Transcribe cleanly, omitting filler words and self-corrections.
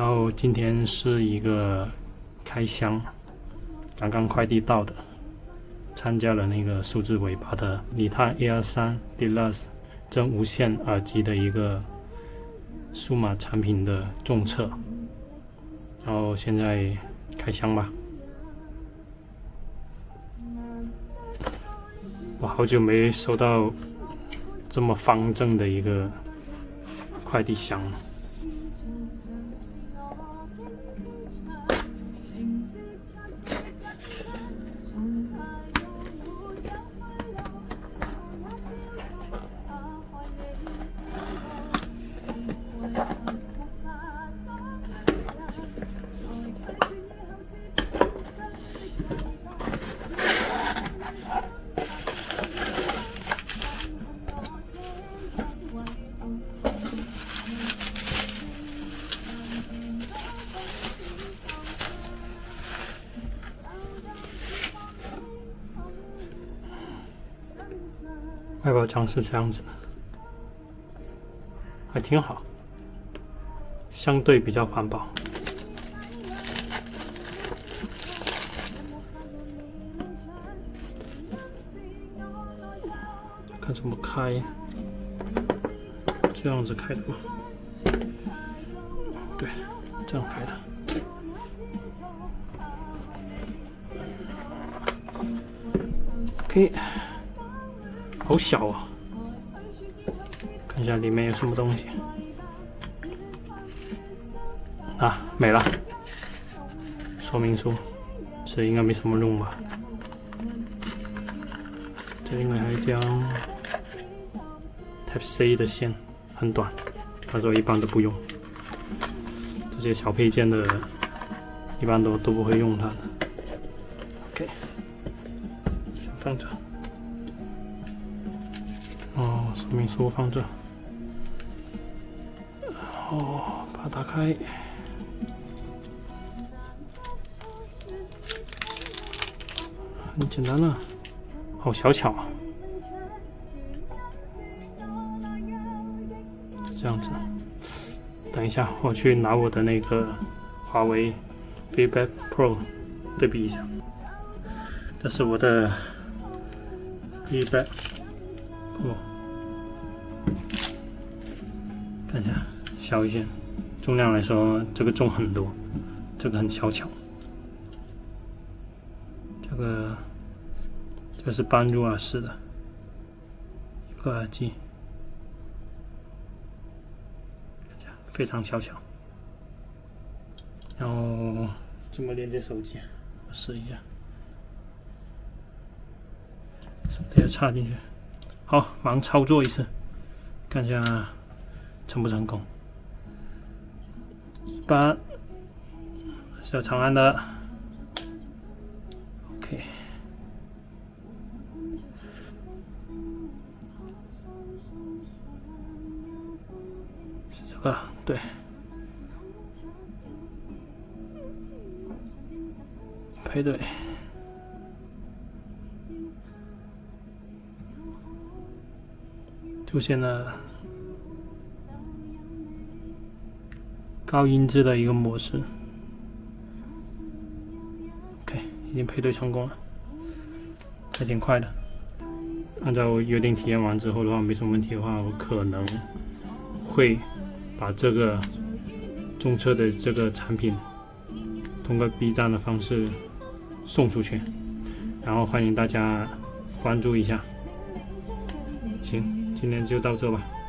然后今天是一个开箱，刚刚快递到的，参加了那个数字尾巴的李泰 AR3 Deluxe 真无线耳机的一个数码产品的众测，然后现在开箱吧。我好久没收到这么方正的一个快递箱了。外包装是这样子的，还挺好，相对比较环保。看怎么开，这样子开的吗？对，这样开的。OK。好小啊！看一下里面有什么东西啊？没了。说明书，这应该没什么用吧？这应该还有一条 Type-C 的线，很短，他说一般都不用。这些小配件的，一般都不会用它的。OK， 先放着。说明书放这，把它打开，很简单啊，好小巧啊，就这样子。等一下，我去拿我的那个华为 Feedback Pro 对比一下，这是我的 Feedback Pro。看一下，小一些，重量来说，这个重很多，这个很小巧。这是半入耳式的一个耳机，非常小巧。然后怎么连接手机？我试一下，手机要插进去。好，马上操作一次，看一下成不成功。100是要长按的 ，OK， 是这个，对，配对。出现了高音质的一个模式 ，OK， 已经配对成功了，还挺快的。按照我约定体验完之后的话，没什么问题的话，我可能会把这个众测的这个产品通过 B 站的方式送出去，然后欢迎大家关注一下。行，今天就到这吧。